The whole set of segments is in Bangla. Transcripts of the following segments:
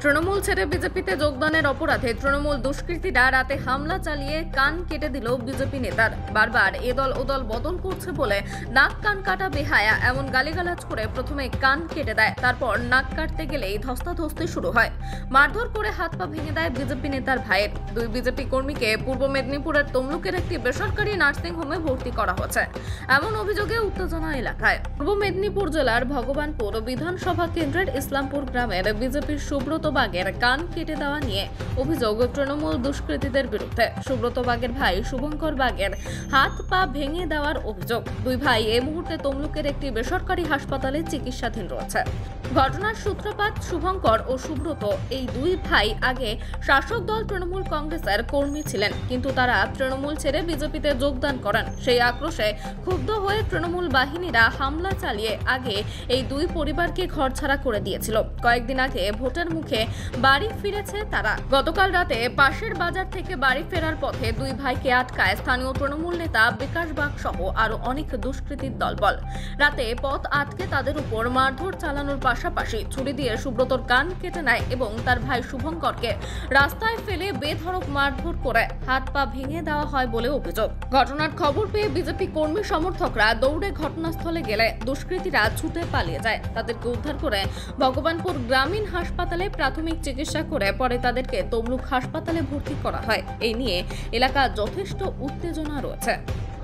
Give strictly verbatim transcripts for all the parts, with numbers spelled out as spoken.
তৃণমূল ছেড়ে বিজেপিতে যোগদানের অপরাধে তৃণমূল দুষ্কৃতীরা রাতে হামলা চালিয়ে কান কেটে দিল বিজেপি নেতার। বারবার এ দল ও দল বদল করছে বলে নাক কান কাটা বেহায়া এমন গালিগালাজ করে প্রথমে কান কেটে দেয়, তারপর নাক কাটতে গেলেই ধস্তাধস্তি শুরু হয়। মারধর করে হাত পা ভেঙে দেয় বিজেপি নেতার ভাইয়ের। দুই বিজেপি কর্মীকে পূর্ব মেদিনীপুরের তমলুকের একটি বেসরকারি নার্সিং হোমে ভর্তি করা হয়েছে। এমন অভিযোগে উত্তেজনা এলাকায়। পূর্ব মেদিনীপুর জেলার ভগবানপুর বিধানসভা কেন্দ্রের ইসলামপুর গ্রামের বিজেপির সুব্রত বাগের কান কেটে দেওয়া নিয়ে অভিযোগ তৃণমূল দুষ্কৃতীদের বিরুদ্ধে। সুব্রত বাগের ভাই শুভঙ্কর বাগের হাত পা ভেঙে দেওয়ার অভিযোগ। দুই ভাই এই মুহূর্তে তমলুকের একটি বেসরকারি হাসপাতালে চিকিৎসাধীন রয়েছে। ঘটনার সূত্রপাত শুভঙ্কর ও সুব্রত এই দুই ভাই আগে শাসক দল তৃণমূল কংগ্রেসের কর্মী ছিলেন, কিন্তু তারা তৃণমূল ছেড়ে বিজেপিতে যোগদান করেন। সেই আক্রোশে ক্ষুব্ধ হয়ে তৃণমূল বাহিনীরা হামলা চালিয়ে আগে এই দুই পরিবারকে ঘরছাড়া করে দিয়েছিল। কয়েকদিন আগে ভোটের মুখে বাড়ি ফিরেছে তারা। গতকাল রাতে পাশের বাজার থেকে বাড়ি ফেরার পথে দুই ভাইকে আটকায় স্থানীয় তৃণমূল নেতা বিকাশ বাগ সহ আরো অনেক দুষ্কৃতীর দলবল। রাতে পথ আটকে তাদের উপর মারধর চালানোর পাশাপাশি ছুরি দিয়ে সুব্রতর কান কেটে নেয় এবং তার ভাই শুভঙ্করকে রাস্তায় ফেলে বেধড়ক মারধর করে হাত পা ভেঙে দেওয়া হয় বলে অভিযোগ। ঘটনার খবর পেয়ে বিজেপি কর্মী সমর্থকরা দৌড়ে ঘটনাস্থলে গেলে দুষ্কৃতীরা ছুটে পালিয়ে যায়। তাদেরকে উদ্ধার করে ভগবানপুর গ্রামীণ হাসপাতালে প্রাথমিক চিকিৎসা করে পরে তাদেরকে তমলুক হাসপাতালে ভর্তি করা হয়। এই নিয়ে এলাকা যথেষ্ট উত্তেজনা রয়েছে।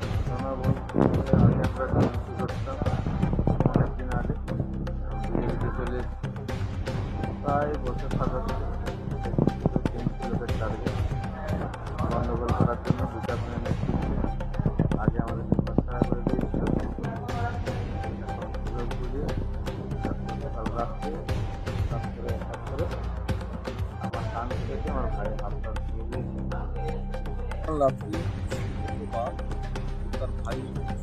প্রায় বছর সাত গন্ডগোল করার জন্য দুটা ফোনের নেতৃত্বে আগে আমাদের ছাড়া করে দিয়েছিল। সুযোগ বুঝে কাল রাত্রে কাজ করে কাজ করে আমার কান থেকে আমার ভাইয়ের হাত পা দিয়ে দিয়েছে। রাত্রে তার ভাই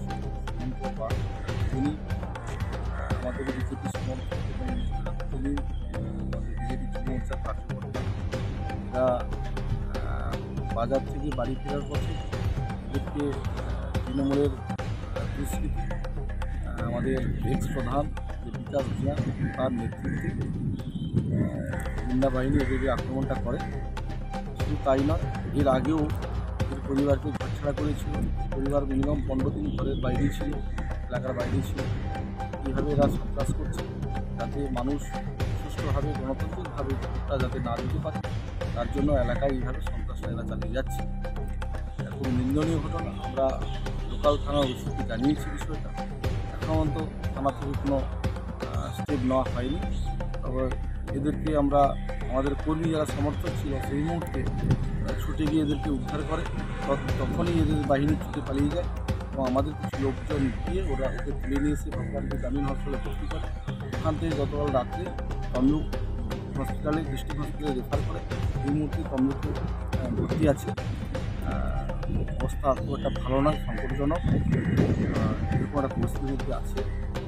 তিনি আমাদের বিজেপি সমর্থক এবং তিনি বিজেপি যুব মোর্চার কার্যকর্তা। এরা বাজার থেকে বাড়ি ফেরার পথে এদেরকে তৃণমূলের দুষ্কৃতী আমাদের এক্স প্রধান যে বিকাশ ভূঁইয়া তার নেতৃত্বে গুন্ডা বাহিনী এদেরকে আক্রমণটা করে। শুধু তাই নয়, এর আগেও এদের পরিবারকে ঘরছাড়া করেছিল। পরিবার মিনিমাম পনেরো দিন ঘরের বাইরেই ছিল, এলাকার বাইরেই ছিল। এইভাবে এরা সন্ত্রাস করছে যাতে মানুষ সুষ্ঠুভাবে গণতান্ত্রিকভাবে ভোটটা যাতে না দিতে পারে, তার জন্য এলাকায় এইভাবে সন্ত্রাসটা এরা চালিয়ে যাচ্ছে। খুব নিন্দনীয় ঘটনা। আমরা লোকাল থানার ওসিকে জানিয়েছি বিষয়টা। এখন পর্যন্ত থানা থেকে কোনো স্টেপ নেওয়া হয়নি। তবে এদেরকে আমরা আমাদের কর্মী যারা সমর্থক ছিল সেই মুহূর্তে ছুটে গিয়ে এদেরকে উদ্ধার করে, তখনই এদের বাহিনী ছুটে পালিয়ে যায় এবং আমাদের কিছু লোকজন গিয়ে ওরা ওকে তুলে নিয়ে এসে ভগবানপুর গ্রামীণ হাসপাতালে ভর্তি করে। ওখান থেকে গতকাল রাত্রে তমলুক হসপিটালে ডিস্ট্রিক্ট হসপিটালে রেফার করে। এই মুহূর্তে তমলুকে ভর্তি আছে। অবস্থা খুব একটা ভালো নয়, সংকটজনক। এরকম একটা পরিস্থিতির মধ্যে আছে।